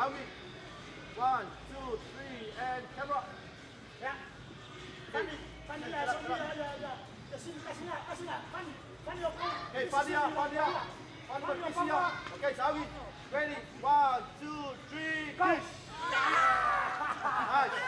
Xiaomi. 1, 2, 3, and camera. Ya. Fanny lah, kasih lah. Fanny open. Okay, Fanny posisi ya. Okay, Xiaomi. Ready? 1, 2, 3, push. Nice.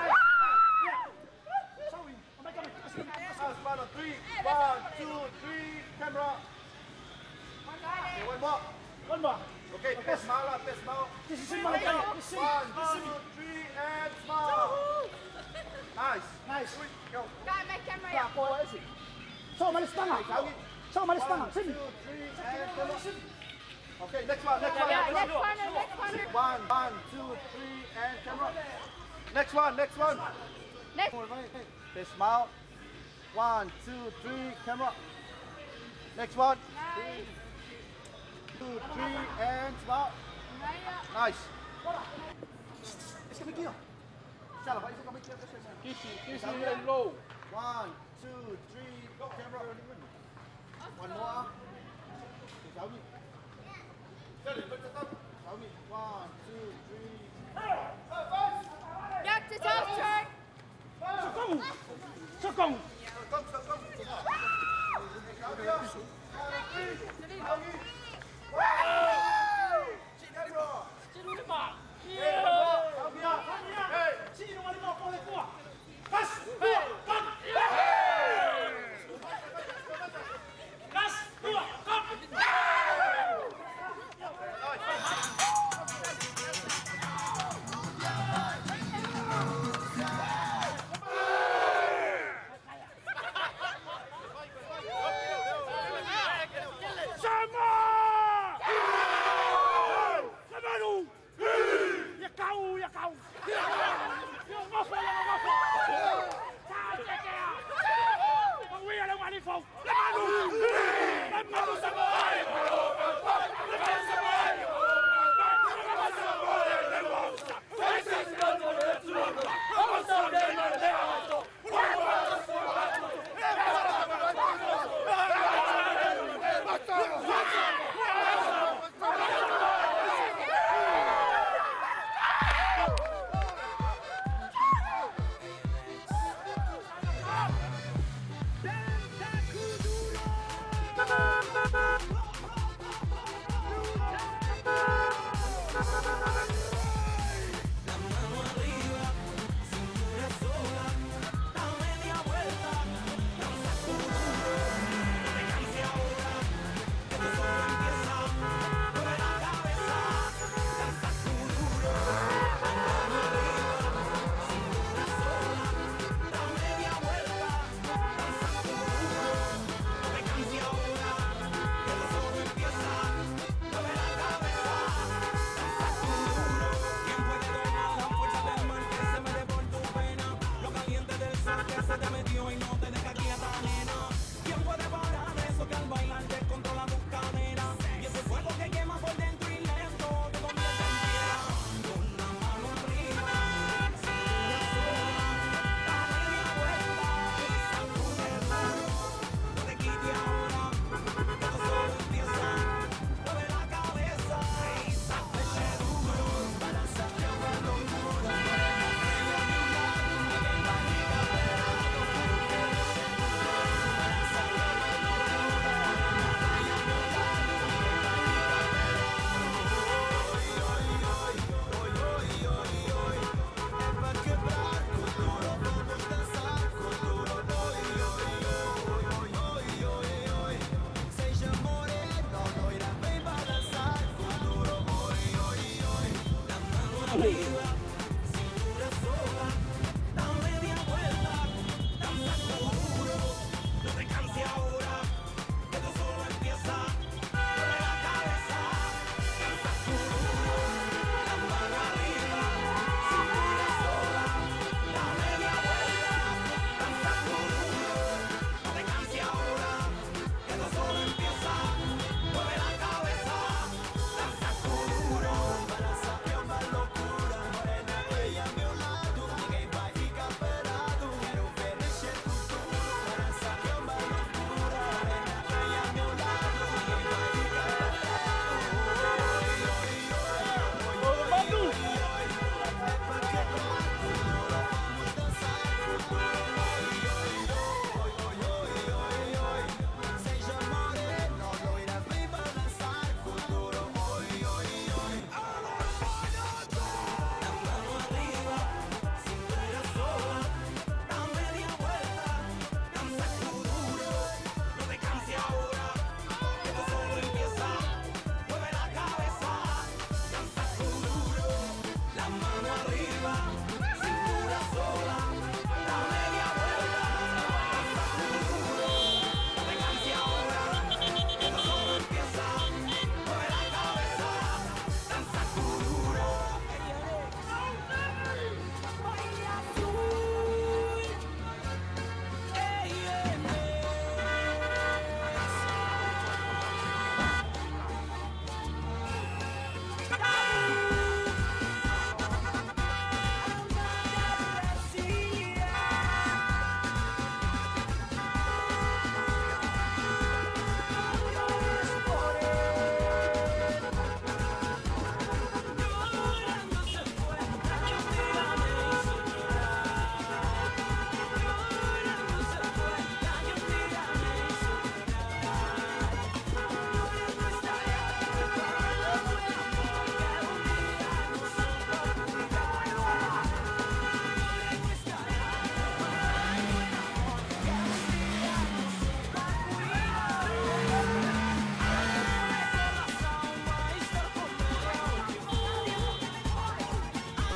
Sorry. Oh my God. House battle 3, 1, 2, 3, camera. Okay, one more. Okay, test smile. This is my God. 1, 2, 3, and smile. Nice. Go. Guy, make camera ya. So, malis tangan. One, 2, 3, and camera. Okay, next one. Next corner. 1, 2, 3, and camera. Next one. Next. Okay, smile. 1, 2, 3, camera. Next one. Nice. 2, 3, and smile. Nice.下了，一个没接的， Kissy and low. 1, 2, 3, go camera. One more.小米，这里跟着到。小米 1, 2, 3. Yak to top turn. Sokong. Hey.